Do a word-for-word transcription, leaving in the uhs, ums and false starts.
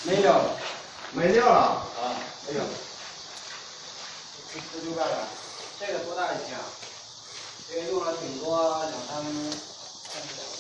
没料了。 没料了。 啊，没有。这就干了。这个多大一斤啊？这个用了顶多两三分钟。